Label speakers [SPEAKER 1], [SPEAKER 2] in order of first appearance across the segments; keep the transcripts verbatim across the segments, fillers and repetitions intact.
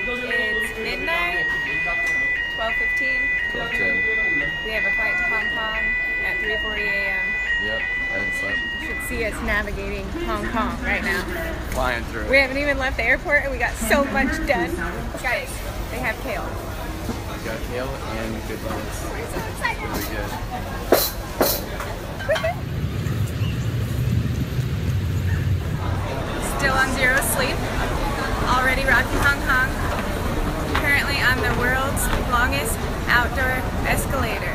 [SPEAKER 1] It's midnight, twelve fifteen.
[SPEAKER 2] twelve ten.
[SPEAKER 1] We have a flight to Hong Kong at three forty a m
[SPEAKER 2] Yep, I hadn't slept.
[SPEAKER 1] You should see us navigating Hong Kong right now.
[SPEAKER 2] Flying through.
[SPEAKER 1] We haven't even left the airport and we got so much done. Guys, they have kale.
[SPEAKER 2] We got kale and good lettuce. Really good.
[SPEAKER 1] Still on zero sleep. Already rocking Hong Kong. Currently on the world's longest outdoor escalator.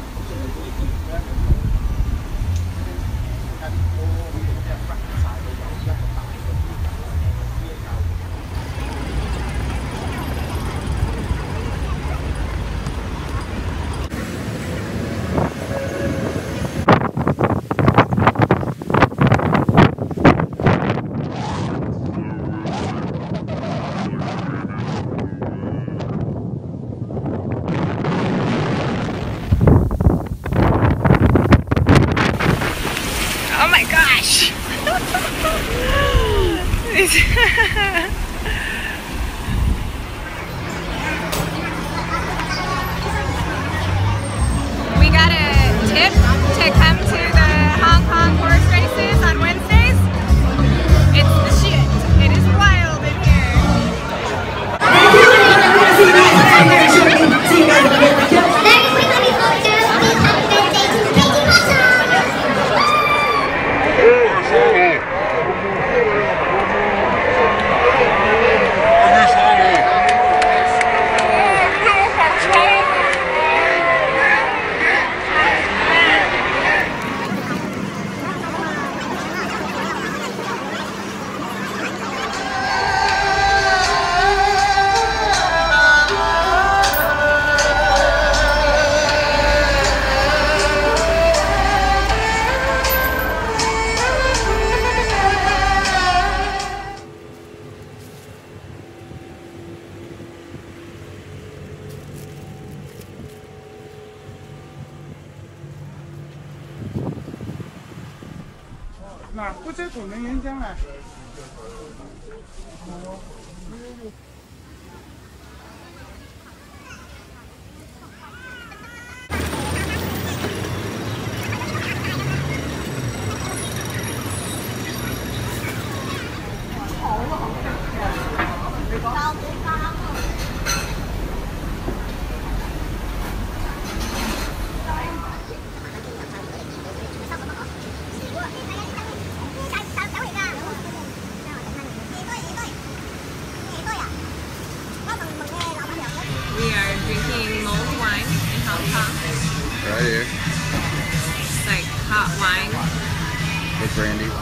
[SPEAKER 1] Oh my gosh! We got a tip to come to the Hong Kong horse races on Wednesdays. It's the shit. It is wild in here. We are drinking mulled wine in Hong Kong.
[SPEAKER 2] Right here.
[SPEAKER 1] It's like hot wine.
[SPEAKER 2] With brandy.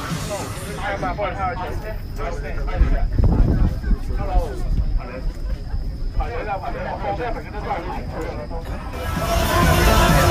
[SPEAKER 3] Hello.